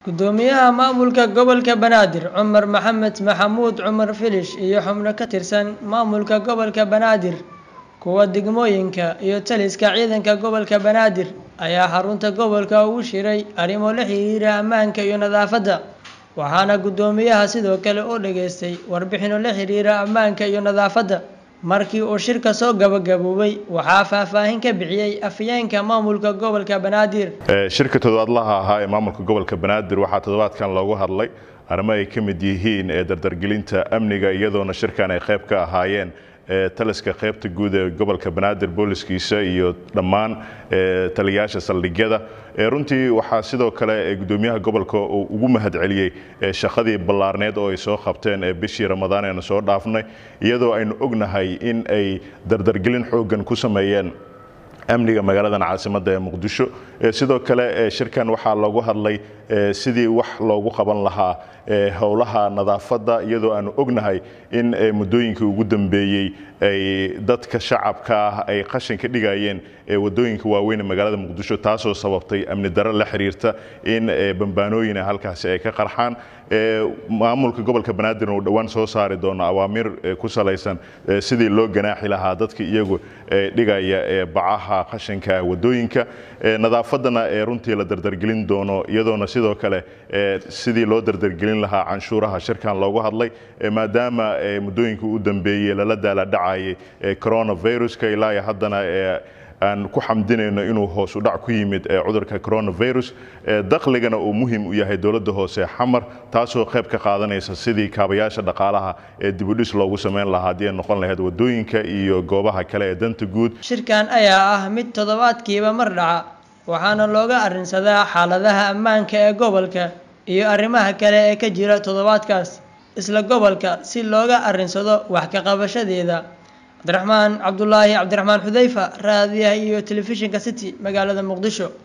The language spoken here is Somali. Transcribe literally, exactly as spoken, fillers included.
gudoomiyaha maamulka gobolka Banaadir Cumar Maxamed Maxamuud Cumar Filish iyo xubno ka tirsan maamulka gobolka Banaadir kuwa degmooyinka iyo taliska ciidanka gobolka Banaadir ayaa xarunta gobolka ugu shiray arrimo la xiriira ammaanka iyo nadaafadda waxaana gudoomiyaha sidoo kale oo dhageystay warbixino la xiriira ammaanka iyo nadaafadda markii uu shirka soo gabagaboobay waxa faahfaahin ka bixiyay afyeenka maamulka gobolka Banaadir shirka toddobaadlaha ahaa ee maamulka gobolka Banaadir waxa toddobaadkan loogu hadlay arrimo ay ka mid yihiin ee dardargelinta amniga iyadoona shirkan ay qayb ka ahaayeen taliska qaybta guud ee gobolka Banaadir booliskiisa iyo dhammaan taliyaasha saldhigyada runtii waxa sidoo kale gudoomiyaha gobolka uu ugu mahad celiyay shaqadii ballaarneed oo ay soo qabteen bishii Ramadaan ee soo dhaafnay iyadoo aynu ognahay in ay dardargelin xoogan ku sameeyeen amniga magaalada caasimadda ee Muqdisho sidoo kale shirkan waxa lagu hadlay sidii wax loogu qaban lahaa howlaha nadaafadda iyadoo aanu ognahay in muddooyinkii ugu dambeeyay ay dadka shacabka ah ay qashin ka dhigayeen wadooyinka waaweyn ee magaalada Muqdisho taasoo sababtay amni darro la xiriirta in bambaanooyin halkaas ay ka qarxaan maamulka gobolka Banaadir oo dhawaan soo saari doona awaamir ku salaysan sidii loo ganaaxi lahaa dadka iyagu dhigaya bacaha qashinka wadooyinka nadaafadana ee runtii la dardargelin doono iyadoona sidoo kale sidii loo dardargelin lahaa canshuuraha shirkan loogu hadlay maadaama muddooyinka u dambeeyay lala daala dhacay coronavirus ka ilaa haddana aan ku xamdinayno inuu hoos u dhac ku yimid cudurka coronavirus dakhligana uu muhiim u yahay dawladda hoose xamar taasoo qayb ka qaadanaysa sidii kaabayaasha dhaqaalaha ee dib u dhis loogu sameyn lahaa hadii ay noqon lahayd wadooyinka iyo goobaha kale ee danta guud shirkan ayaa ah mid toddobaadkiiba mar dhaca waxaana looga arrinsadaa xaaladaha ammaanka ee gobolka iyo arrimaha kale ee ka jira toddobaadkaas isla gobolka si looga arrinsado wax ka qabashadeeda عبد الرحمن عبد الله عبد الرحمن حذيفة رادية iyo telefishinka City magaalada Muqdisho